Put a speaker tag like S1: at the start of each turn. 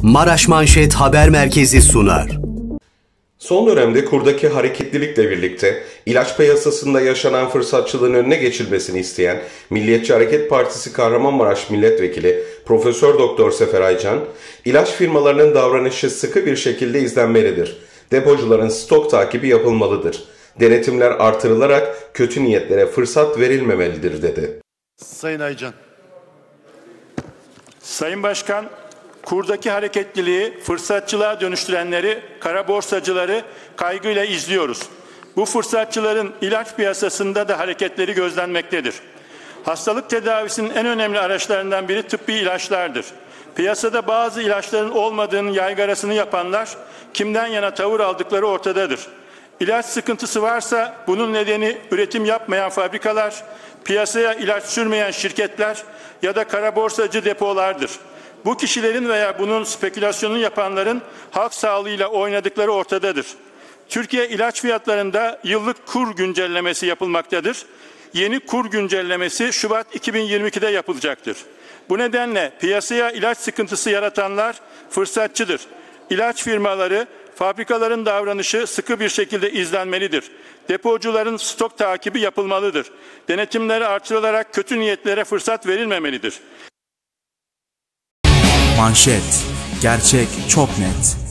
S1: Maraş Manşet Haber Merkezi sunar.
S2: Son dönemde kurdaki hareketlilikle birlikte ilaç piyasasında yaşanan fırsatçılığın önüne geçilmesini isteyen Milliyetçi Hareket Partisi Kahramanmaraş Milletvekili Profesör Doktor Sefer Aycan, ilaç firmalarının davranışı sıkı bir şekilde izlenmelidir. Depocuların stok takibi yapılmalıdır. Denetimler artırılarak kötü niyetlere fırsat verilmemelidir dedi.
S3: Sayın Aycan.
S4: Sayın Başkan, kurdaki hareketliliği fırsatçılığa dönüştürenleri, kara borsacıları kaygıyla izliyoruz. Bu fırsatçıların ilaç piyasasında da hareketleri gözlenmektedir. Hastalık tedavisinin en önemli araçlarından biri tıbbi ilaçlardır. Piyasada bazı ilaçların olmadığının yaygarasını yapanlar kimden yana tavır aldıkları ortadadır. İlaç sıkıntısı varsa bunun nedeni üretim yapmayan fabrikalar, piyasaya ilaç sürmeyen şirketler ya da kara borsacı depolardır. Bu kişilerin veya bunun spekülasyonunu yapanların halk sağlığıyla oynadıkları ortadadır. Türkiye ilaç fiyatlarında yıllık kur güncellemesi yapılmaktadır. Yeni kur güncellemesi Şubat 2022'de yapılacaktır. Bu nedenle piyasaya ilaç sıkıntısı yaratanlar fırsatçıdır. İlaç firmaları, fabrikaların davranışı sıkı bir şekilde izlenmelidir. Depocuların stok takibi yapılmalıdır. Denetimleri artırılarak kötü niyetlere fırsat verilmemelidir.
S5: Manşet. Gerçek çok net.